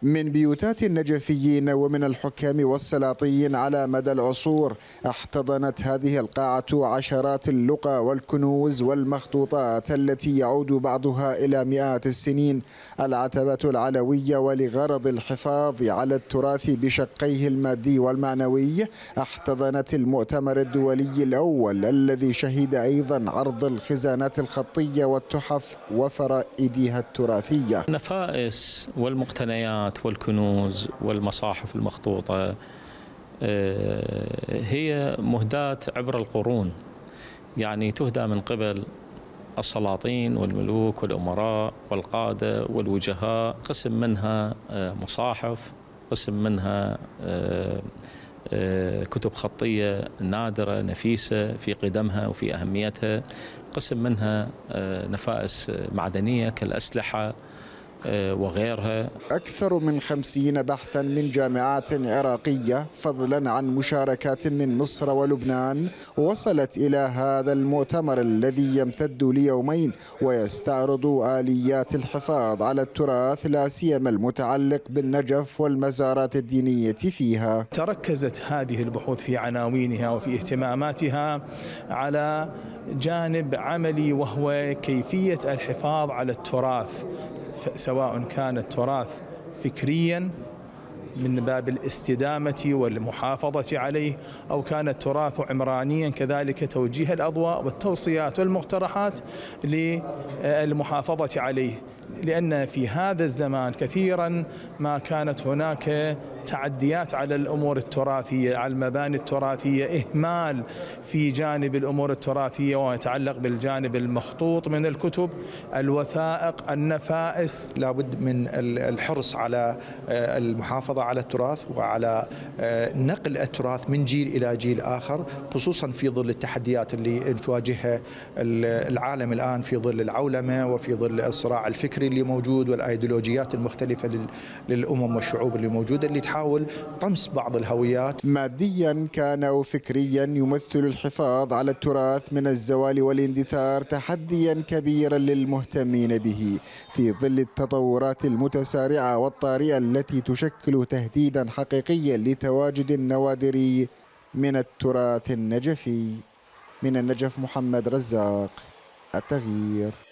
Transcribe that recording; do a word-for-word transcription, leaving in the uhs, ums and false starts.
من بيوتات النجفيين ومن الحكام والسلاطين على مدى العصور احتضنت هذه القاعة عشرات اللقى والكنوز والمخطوطات التي يعود بعضها إلى مئات السنين. العتبة العلوية ولغرض الحفاظ على التراث بشقيه المادي والمعنوي احتضنت المؤتمر الدولي الأول الذي شهد أيضا عرض الخزانات الخطية والتحف وفرائدها التراثية. النفائس والمقتنيات والكنوز والمصاحف المخطوطة هي مهداة عبر القرون، يعني تهدى من قبل السلاطين والملوك والأمراء والقادة والوجهاء. قسم منها مصاحف، قسم منها كتب خطية نادرة نفيسة في قدمها وفي أهميتها، قسم منها نفائس معدنية كالأسلحة وغيرها. أكثر من خمسين بحثا من جامعات عراقية فضلا عن مشاركات من مصر ولبنان وصلت إلى هذا المؤتمر الذي يمتد ليومين ويستعرض آليات الحفاظ على التراث لا سيما المتعلق بالنجف والمزارات الدينية فيها. تركزت هذه البحوث في عناوينها وفي اهتماماتها على جانب عملي وهو كيفية الحفاظ على التراث، سواء كان التراث فكريا من باب الاستدامة والمحافظة عليه، أو كان التراث عمرانيا كذلك توجيه الأضواء والتوصيات والمقترحات للمحافظة عليه، لأن في هذا الزمان كثيرا ما كانت هناك تعديات على الأمور التراثية، على المباني التراثية، إهمال في جانب الأمور التراثية وما يتعلق بالجانب المخطوط من الكتب، الوثائق، النفائس. لابد من الحرص على المحافظة على التراث وعلى نقل التراث من جيل إلى جيل آخر، خصوصا في ظل التحديات اللي تواجهها العالم الآن في ظل العولمة وفي ظل الصراع الفكري اللي موجود والأيديولوجيات المختلفة للأمم والشعوب اللي موجودة، اللي تحاول طمس بعض الهويات. ماديا كان أو فكريا يمثل الحفاظ على التراث من الزوال والاندثار تحديا كبيرا للمهتمين به في ظل التطورات المتسارعة والطارئة التي تشكل تهديدا حقيقيا لتواجد النوادر من التراث النجفي. من النجف محمد رزاق، التغيير.